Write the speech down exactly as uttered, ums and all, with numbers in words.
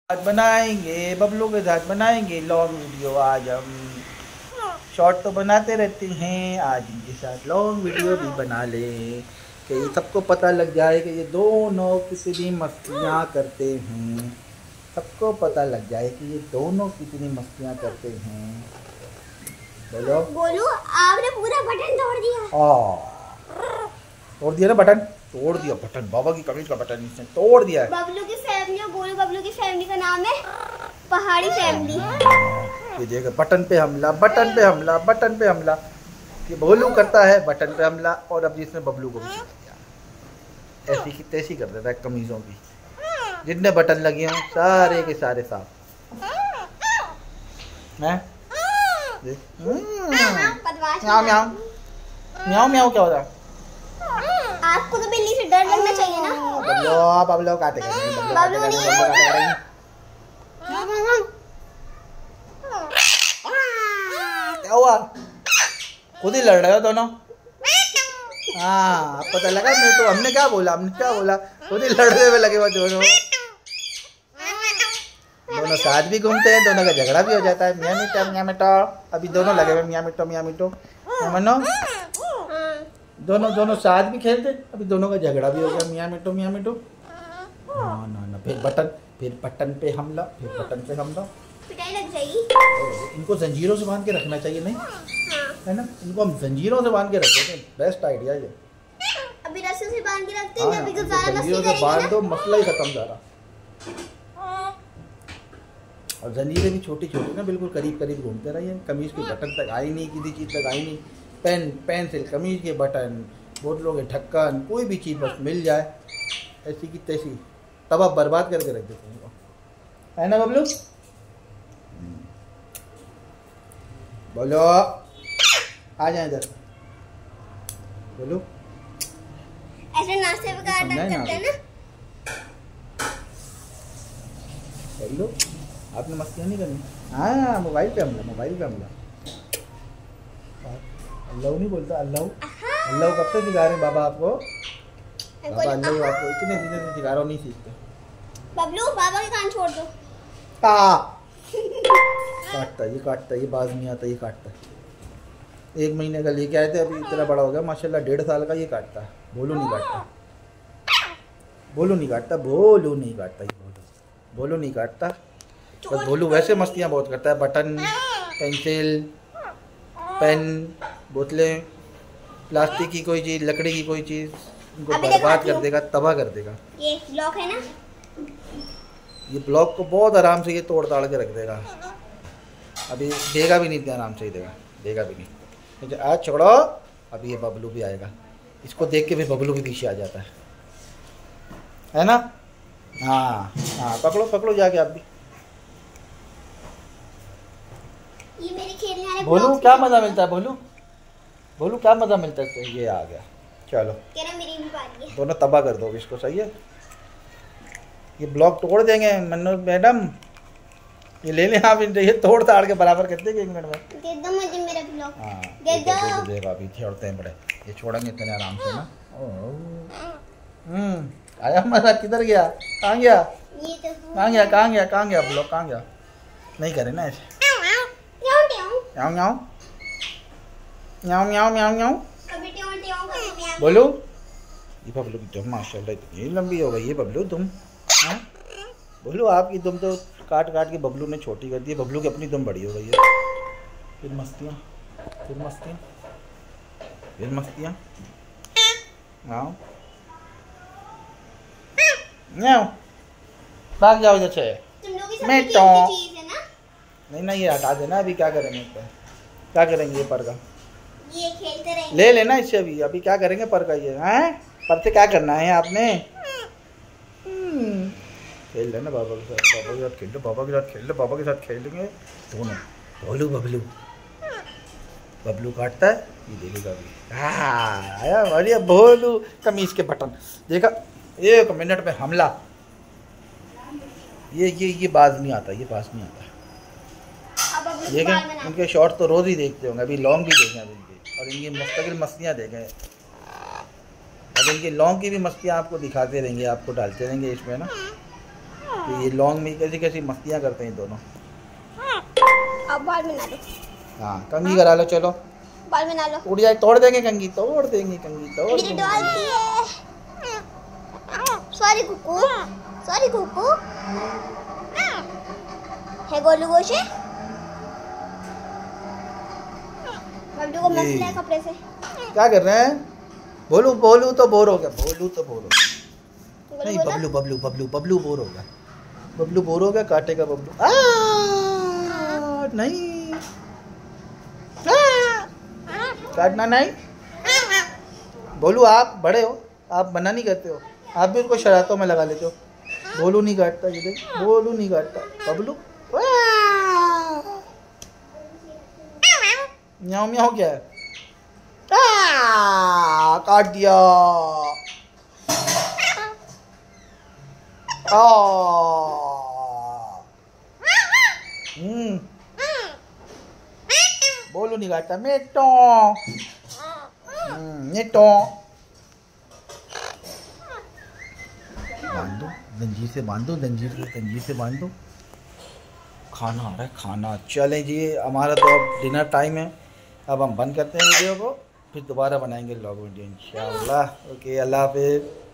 आज बनाएंगे बबलू के साथ बनाएंगे लॉन्ग वीडियो। आज हम शॉर्ट तो बनाते रहते हैं, आज इनके साथ लॉन्ग वीडियो भी बना ले कि ये सबको पता लग जाए कि ये दोनों कितनी मस्तियाँ करते हैं। सबको पता लग जाए कि ये दोनों कितनी मस्तियाँ करते हैं। बोलो बोलो, आपने पूरा बटन तोड़ दिया। आ तोड़ दिया ना बटन, तोड़ दिया बटन, बाबा की कमीज का बटन इसने तोड़ दिया है। बबलू की फैमिली, बोलो बबलू की फैमिली का नाम है पहाड़ी फैमिली। ये देखो बटन पे हमला, बटन पे हमला, बटन पे हमला। ये भोलू करता है बटन पे हमला और अब जिसने बबलू को भी छू दिया। ऐसी की तैसी कर देता है कमीजों की, जितने बटन लगे हों सारे के सारे साफ हैं। म्याऊ म्याऊ म्याऊ म्याऊ क्या हो रहा है? आपको तो बिल्ली से डर लगना चाहिए ना। बबलू बबलू काटे करेंगे, बबलू नहीं है। क्या हुआ? खुद ही लड़ रहे हो दोनों? हाँ पता लगा। मैं तो हमने क्या बोला, हमने क्या बोला, खुद ही लड़ने में लगे हुए दोनों। दोनों साथ भी घूमते हैं, दोनों का झगड़ा भी हो जाता है। मियाँ मिठो मियाँ मिठो, अभी दोनों लगे हुए मियाँ मिठो मियाँ मिठो। मनो दोनों दोनों साथ भी खेलते, अभी दोनों का झगड़ा भी हो गया। मियाँ मिठो मियाँ मिठो। ना ना ना, फिर बटन, फिर बटन पे हमला, फिर बटन पे हमला। पिटाई लग जाएगी। इनको जंजीरों से बांध के रखना चाहिए, नहीं है ना? इनको हम जंजीरों से बांध के रख देते हैं, बेस्ट आइडिया ये। अभी रस्सी से बांध के रखते हाँ, हैं, अभी तो ज़्यादा मस्ती जंजीरों से करेंगे बांध ना। दो, मसला ही खत्म सारा। और जंजीरें भी छोटी छोटी ना, बिल्कुल करीब करीब घूमते रहिए। कमीज के बटन तक आई नहीं, किसी चीज़ तक आई नहीं। पेन पेंसिल, कमीज के बटन, बोतलों के ढक्कन, कोई भी चीज़ बस मिल जाए ऐसी की तैसी तब आप बर्बाद करके रख देते हैं, है ना बबलू? बोलो आ जाए इधर। बोलो ऐसे नाश्ते वगैरह समझाए ना करते हैं ना। बोलो आपने मस्तियाँ नहीं करनी। हाँ मोबाइल पे हमला, मोबाइल पे हमला। अल्लाह नहीं बोलता, अल्लाह अल्लाह कब से सिखा रहे हैं बाबा आपको? बाबा अल्लाह आपको इतने दिनों से सिखा रहा हूँ, नहीं सीखते। बबलू बाबा के कान छोड़ दो। आ काटता ये काटता ये बाज नहीं आता, ये काटता। एक महीने का लेके आए थे, अभी इतना बड़ा हो गया माशाल्लाह, डेढ़ साल का। ये काटता है, बोलू नहीं काटता, बोलू नहीं काटता, बोलू नहीं काटता, ये बोलू बोलू नहीं काटता। बस बोलू वैसे मस्तियाँ बहुत करता है। बटन, पेंसिल, पेन, बोतलें, प्लास्टिक की कोई चीज़, लकड़ी की कोई चीज़, उनको बर्बाद कर देगा, तबाह कर देगा। ये ब्लॉक है ना, ये ब्लॉक को बहुत आराम से ये तोड़ ताड़ के रख देगा। अभी देगा भी नहीं, आराम से ही देगा, देगा भी नहीं। आज छोड़ो, अभी ये बबलू भी आएगा। इसको देख के फिर बबलू भी पीछे आ जाता है, है ना? हाँ हाँ पकड़ो पकड़ो जाके आप भी। ये मेरे खेलने वाले बोलू क्या मज़ा मिलता है? बोलू बोलू क्या मज़ा मिलता है? ये आ गया, चलो कह रहा मेरी भी बारी है। दोनों तबाह कर दो इसको, सही है? ये ब्लॉक तोड़ देंगे मन्नू मैडम, ये ले लें आप, ये तोड़ ताड़ के बराबर कर देंगे एक मिनट में। दे दो मुझे मेरा ब्लॉक। हाँ दे दो। देगा अभी, छोड़ते हैं बड़े, ये छोड़ेंगे इतने आराम से ना। हम्म आया मजा, किधर गया? कहाँ गया? ये तो कहाँ गया? कहाँ गया? कहाँ गया ब्लॉक? कहाँ गया? नहीं करे ना ऐसे। म्याऊ म्याऊ म्याऊ म्याऊ म्याऊ म्याऊ। कभी ट्यों ट्यों कभी म्याऊ। बोलो ये बबलू की दुम माशाल्लाह इतनी लंबी हो गई है बबलू दुम। हाँ बोलो आपकी दुम तो काट काट के बबलू ने छोटी कर दी है, बबलू की अपनी दुम बड़ी हो गई है। फिर मस्तियाँ, फिर मस्तियाँ, फिर मस्तियाँ। आओ म्याऊ, भाग जाओ इधर से। तुम लोग की मैं सबकी तो कीमती चीज है ना। नहीं नहीं ये हटा देना। अभी क्या करेंगे इस पर? क्या करेंगे ये पर का? ये खेलते रहेंगे। ले लेना इससे अभी। अभी क्या करेंगे पर का? ये हैं पर से क्या करना है आपने? खेल लेना बाबा के साथ, बाबा के साथ खेल लो, बाबा के साथ खेल लो, बाबा के साथ खेलेंगे दोनों। बोलू बबलू बबलू काटता है, ये देखेगा अभी। हाँ आया बढ़िया बोलू। कमीज के बटन देखा, एक मिनट में हमला। ये ये ये बाज नहीं आता, ये बाज नहीं आता। अब बबलू देखें बाल बना। इनके शॉर्ट तो रोज़ ही देखते होंगे, अभी लॉन्ग भी देखें अभी इनके, और इनकी मुस्तकिल मस्तियाँ देखें। अब इनकी लॉन्ग की भी मस्तियाँ आपको दिखाते रहेंगे, आपको डालते रहेंगे इसमें ना। तो ये लॉन्ग में कैसी कैसी मस्तियाँ करते हैं दोनों। अब बाल बना लो। हाँ कंघी करा लो, चलो बाल बना लो। उड़ जाए, तोड़ देंगे कंघी, तोड़ देंगे कंघी, तोड़ मेरी देंगे। डॉलती है। Sorry Kuku, sorry Kuku. है गोलू गोशे। बबलू को मसला है कपड़े से। क्या कर रहे हैं? बोलू बोलू तो बोर हो गया, बोलू तो बोर हो गया। नहीं बोला? बबलू बबलू बबलू बबलू बोर हो गया, बबलू बोर हो गया, काटेगा बबलू। आ नहीं, आ, काटना नहीं। बोलू आप बड़े हो, आप मना नहीं करते हो, आप भी उसको शरारतों में लगा लेते हो। बोलू नहीं काटता, ये देख, बोलू नहीं काटता। बबलू म्याऊ म्याऊ क्या है? आ, काट दिया। आ, हम्म, बोलू नहीं काटता। मेटो, हम्म, मेटो। बांध दो, जंजीर से बांध दो, जंजीर से जंजीर से बांध दो। खाना आ रहा है, खाना। चलें जी, हमारा तो अब डिनर टाइम है। अब हम बंद करते हैं वीडियो को, फिर दोबारा बनाएंगे व्लॉग वीडियो इंशाल्लाह। ओके, अल्लाह हाफिज़।